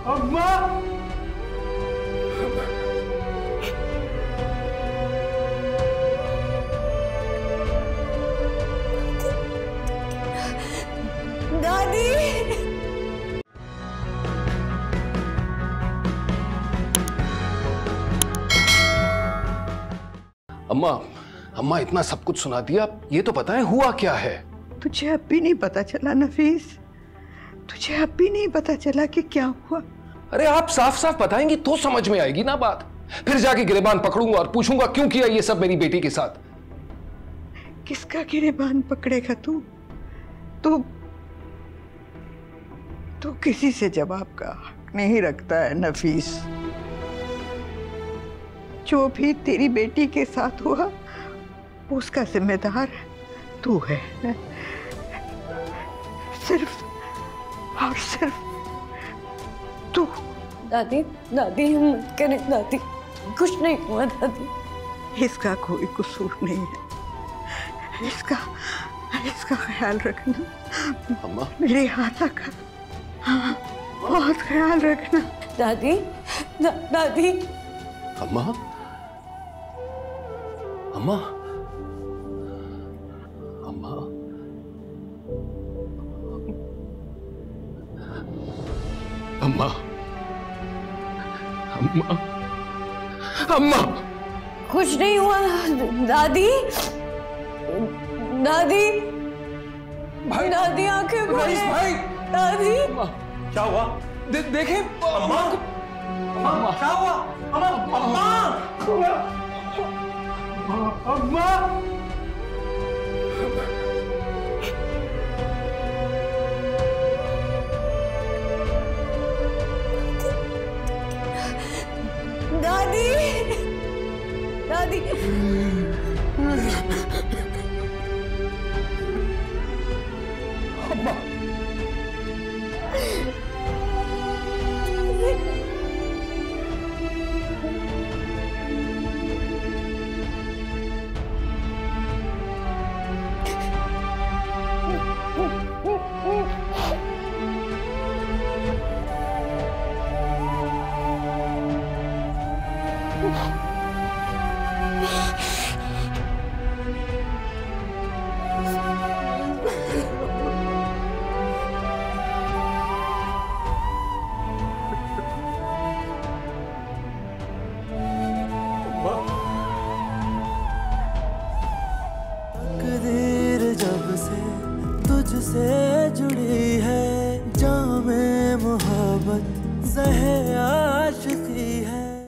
अम्मा। दादी। अम्मा, अम्मा इतना सब कुछ सुना दिया, ये तो पता है हुआ क्या है? तुझे अब भी नहीं पता चला नफीस? तुझे अब भी नहीं पता चला कि क्या हुआ? अरे आप साफ साफ बताएंगी तो समझ में आएगी ना बात। फिर जाके गिरेबान पकड़ूंगा और पूछूंगा क्यों किया ये सब मेरी बेटी के साथ। किसका गिरेबान पकड़ेगा तू? तू किसी से जवाब का हक नहीं रखता है नफीस। जो भी तेरी बेटी के साथ हुआ उसका जिम्मेदार तू है। सिर्फ और सिर्फ तू। दादी, दादी मत करें दादी, कुछ नहीं हुआ दादी। इसका कोई कसूर नहीं है। इसका ख्याल रखना। अम्मा, मेरे हाथा का बहुत ख्याल रखना। दादी, दादी। अम्मा, अम्मा, अम्मा, अम्मा, अम्मा, अम्मा। कुछ नहीं हुआ दादी। दादी, भाई, दादी आंखें खोले। भाई, दादी। क्या हुआ? देखे अम्मा, अम्मा क्या हुआ? अम्मा, अम्मा, अम्मा। दादी, दादी। अम्मा, तकदीर जब से तुझसे जुड़ी है, जामे मोहब्बत ज़हे आशिकी है।